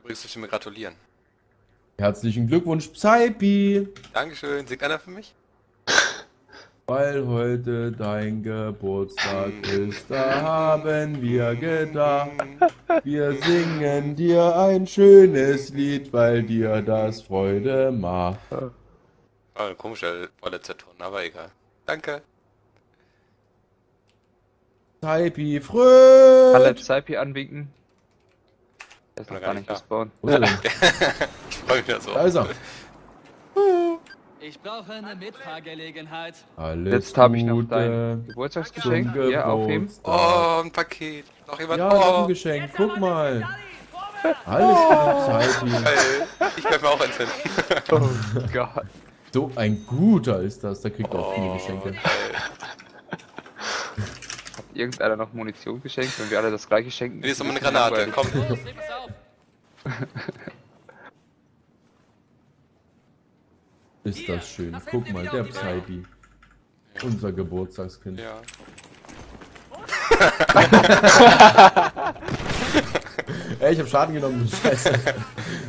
Übrigens dürft ihr mir gratulieren. Herzlichen Glückwunsch, Psypi! Dankeschön. Singt einer für mich? Weil heute dein Geburtstag ist, da haben wir gedacht, wir singen dir ein schönes Lied, weil dir das Freude macht. Oh, ein komischer Vorletzter-Ton, aber egal. Danke. Psypi, Kann der Fröd! Psypi anwinken? Der ist Bin noch noch gar gar nicht nicht gespawnt. Wo ist er denn? Ich freue mich da so. Da ist er. Ich brauche eine Mitfahrgelegenheit. Alles Jetzt habe ich noch Gute dein zum Geburtstagsgeschenk. Hier, aufheben. Geburtstag. Oh, ein Paket. Noch jemand? Ja, noch ein Oh, Geschenk, guck mal. Alles Gute, Psypi. geil. Ich werde mir auch eins finden. Oh Gott. So ein guter ist das, der kriegt auch viele Geschenke. geil. Hat irgendeiner noch Munition geschenkt? Wenn wir alle das gleiche schenken. Hier ist nochmal eine Granate. Komm. Los, heb es auf. Ist das schön. Guck mal, der Psypi. Unser Geburtstagskind. Ja. Ey, ich hab Schaden genommen, du Scheiße.